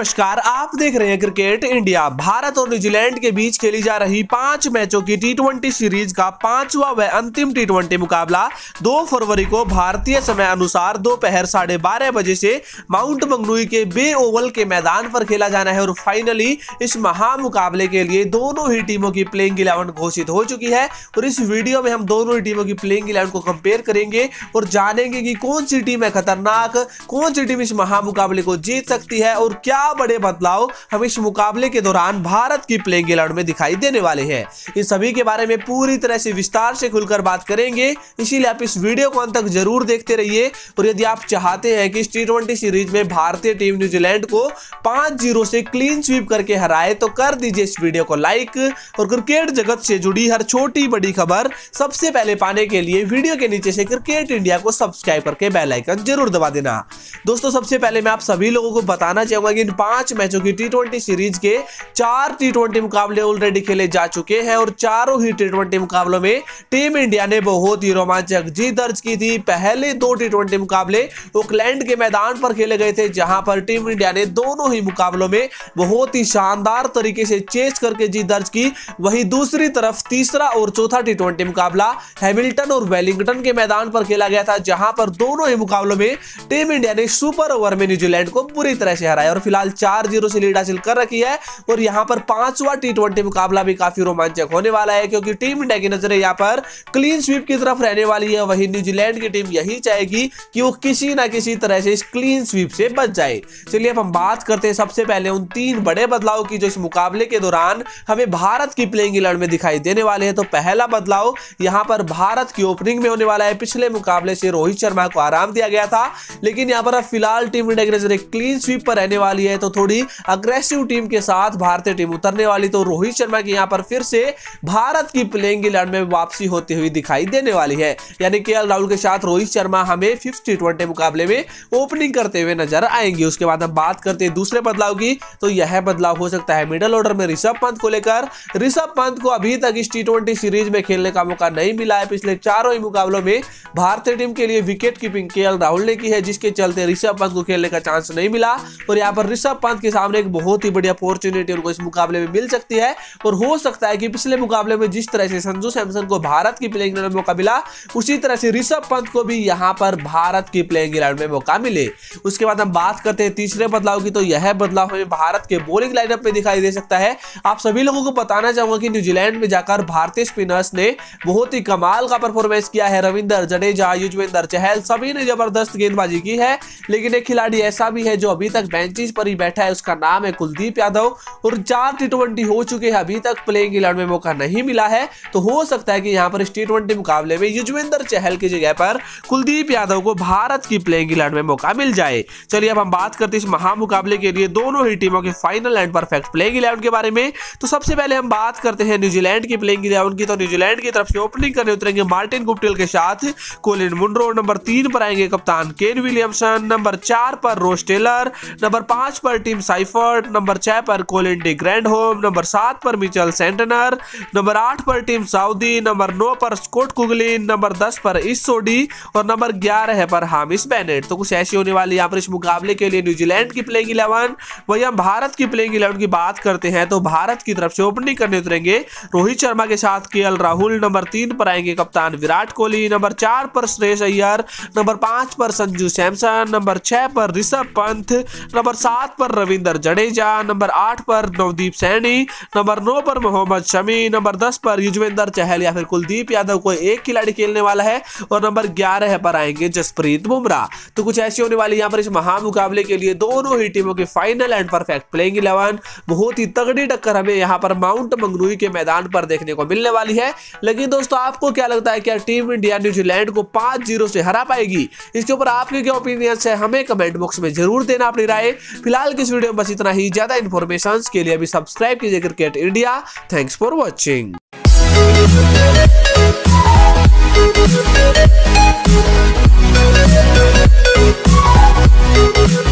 नमस्कार, आप देख रहे हैं क्रिकेट इंडिया। भारत और न्यूजीलैंड के बीच खेली जा रही 5 मैचों की T20 सीरीज का 5वां व अंतिम T20 मुकाबला 2 फरवरी को भारतीय समय अनुसार दोपहर 12:30 बजे से माउंट मंगनुई के बे ओवल के मैदान पर खेला जाना है। और फाइनली इस महामुकाबले के लिए दोनों ही टीमों की प्लेइंग 11 घोषित हो चुकी है। और इस वीडियो में हम दोनों ही टीमों की प्लेइंग 11 को कंपेयर करेंगे और जानेंगे कि कौन सी टीम है खतरनाक, कौन सी टीम इस महामुकाबले को जीत सकती है और क्या बड़े बदलाव हम इस मुकाबले के दौरान भारत की प्लेइंग 11 में दिखाई देने वाले हैं। इन सभी के बारे में पूरी तरह से विस्तार से खुलकर बात करेंगे, इसीलिए आप इस वीडियो को अंत तक जरूर देखते रहिए। और यदि आप चाहते हैं कि इस T20 सीरीज में भारतीय टीम न्यूजीलैंड को 5-0 से क्लीन स्वीप करके हराए तो कर दीजिए इस वीडियो को लाइक। और क्रिकेट जगत से जुड़ी हर छोटी बड़ी खबर सबसे पहले पाने के लिए वीडियो के नीचे से क्रिकेट इंडिया को सब्सक्राइब करके बेल आइकन जरूर दबा देना। दोस्तों, सबसे पहले मैं आप सभी लोगों को बताना चाहूंगा कि इन 5 मैचों की T20 सीरीज के 4 T20 मुकाबले ऑलरेडी खेले जा चुके हैं और चारों ही T20 मुकाबलों में टीम इंडिया ने बहुत ही रोमांचक जीत दर्ज की थी। पहले 2 T20 मुकाबले ऑकलैंड के मैदान पर खेले गए थे, जहां पर टीम इंडिया ने दोनों ही मुकाबलों में बहुत ही शानदार तरीके से चेस करके जीत दर्ज की। वहीं दूसरी तरफ तीसरा और चौथा T20 मुकाबला हैमिल्टन और वेलिंगटन के मैदान पर खेला गया था, जहां पर दोनों ही मुकाबलों में टीम इंडिया ने सुपर ओवर में न्यूजीलैंड को बुरी तरह से हराया और फिलहाल 4-0 से लीड हासिल कर रखी है। और यहां पर 5वां T20 मुकाबला भी काफी रोमांचक होने वाला है, क्योंकि टीम इंडिया की नजरें यहां पर क्लीन स्वीप की तरफ रहने वाली है। वहीं न्यूजीलैंड की टीम यही चाहेगी कि वो किसी ना किसी तरह से इस क्लीन स्वीप से बच जाए। चलिए अब हम बात करते हैं सबसे पहले उन 3 बड़े बदलाव की जो इस मुकाबले के दौरान हमें भारत की प्लेइंग 11 में दिखाई देने वाले हैं। तो पहला बदलाव यहां पर भारत की ओपनिंग में होने वाला है। पिछले मुकाबले से रोहित शर्मा को आराम दिया गया था, लेकिन यहां पर अब फिलहाल टीम इंडिया की नजरें क्लीन स्वीप पर रहने वाली है, तो थोड़ी अग्रेसिव टीम के साथ भारतीय टीम उतरने वाली। तो रोहित शर्मा की यहां पर फिर से भारत की प्लेइंग 11 में वापसी होती हुई दिखाई देने वाली है, यानी केएल राहुल के साथ रोहित शर्मा हमें 5th T20 मुकाबले में ओपनिंग करते हुए नजर आएंगे। उसके बाद हम बात करते हैं दूसरे बदलाव की, तो यह बदलाव हो सकता है मिडिल ऑर्डर में ऋषभ पंत को लेकर। ऋषभ पंत को अभी तक इस T20 सीरीज में खेलने का मौका नहीं मिला है। पिछले चारों ही मुकाबलों में भारतीय टीम के लिए विकेट कीपिंग केएल राहुल ने की है, जिसके चलते ऋषभ पंत को खेलने का चांस नहीं मिला। और यहाँ पर ऋषभ पंत के सामने एक बहुत ही बड़ी अपॉर्चुनिटी उनको इस मुकाबले में मिल सकती है। और हो सकता है कि पिछले मुकाबले में जिस तरह से संजू सैमसन को भारत की प्लेइंग 11 में मौका मिला, उसी तरह से ऋषभ पंत को भी यहाँ पर भारत की प्लेइंग 11 में मौका मिले। उसके बाद हम बात करते हैं तीसरे बदलाव की, तो यह बदलाव हमें भारत के बॉलिंग लाइनअप में दिखाई दे सकता है। आप सभी लोगों को बताना चाहूंगा कि न्यूजीलैंड में जाकर भारतीय स्पिनर्स ने बहुत ही कमाल का परफॉर्मेंस किया है। रविंद्र जडेजा, युजवेंद्र चहल सभी ने जबरदस्त गेंदबाजी की है, लेकिन एक खिलाड़ी ऐसा भी है जो अभी तक बेंचेस पर ही बैठा है, उसका नाम है कुलदीप यादव। और 4 T20 हो चुके हैं, अभी तक प्लेइंग 11 में मौका नहीं मिला है। तो हो सकता है कि यहां पर इस T20 मुकाबले में युजवेंद्र चहल की जगह पर कुलदीप यादव को भारत की प्लेइंग 11 में मौका मिल जाए। चलिए अब हम बात करते हैं इस महामुकाबले के लिए दोनों ही टीमों के फाइनल एंड परफेक्ट प्लेइंग 11 के बारे में। तो सबसे पहले हम बात करते हैं न्यूजीलैंड की प्लेइंग 11 की। तो न्यूजीलैंड की तरफ से ओपनिंग करने उतरेंगे मार्टिन गुप्टिल के साथ कोलिन मुनरो। नंबर 3 पर आएंगे कप्तान केन विलियमसन। नंबर 4 पर रोस टेलर। नंबर 5 पर टीम साइफर्ट। नंबर 6 पर कोलिन डी ग्रैंडहोम। नंबर 7 पर मिचेल सेंटनर। नंबर 8 पर टीम साउदी। नंबर 9 पर स्कॉट कुगलिन। नंबर 10 पर इस सोडी और नंबर 11 पर हामिस बेनेट। तो कुछ ऐसी होने वाली यहाँ पर इस मुकाबले के लिए न्यूजीलैंड की प्लेइंग 11। वही हम भारत की प्लेइंग 11 की बात करते हैं, तो भारत की तरफ से ओपनिंग करने उतरेंगे रोहित शर्मा के साथ केएल राहुल। नंबर 3 पर आएंगे कप्तान विराट कोहली। नंबर 4 पर श्रेयस अय्यर। नंबर 5 पर संजू सैमसन। नंबर 6 पर ऋषभ पंत। नंबर 7 पर रविंद्र जडेजा। नंबर 8 पर नवदीप सैनी। नंबर 9 पर मोहम्मद शमी। नंबर 10 पर युजवेंद्र चहल या फिर कुलदीप यादव, कोई एक खिलाड़ी खेलने वाला है। और नंबर 11 पर आएंगे जसप्रीत बुमराह। तो कुछ ऐसी होने वाली यहाँ पर इस महामुकाबले के लिए दोनों ही टीमों के फाइनल एंड परफेक्ट प्लेइंग 11। बहुत ही तगड़ी टक्कर हमें यहाँ पर माउंट मंगनुई के मैदान पर देखने को मिलने वाली है। लेकिन दोस्तों, आपको क्या लगता है, क्या टीम इंडिया न्यूजीलैंड को 5-0 से हरा पाएगी? इसके ऊपर आपके क्या ओपिनियन है, हमें कमेंट बॉक्स में जरूर देना अपनी राय। फिलहाल की इस वीडियो में बस इतना ही। ज्यादा इन्फॉर्मेशन के लिए अभी सब्सक्राइब कीजिए cricket India. Thanks for watching.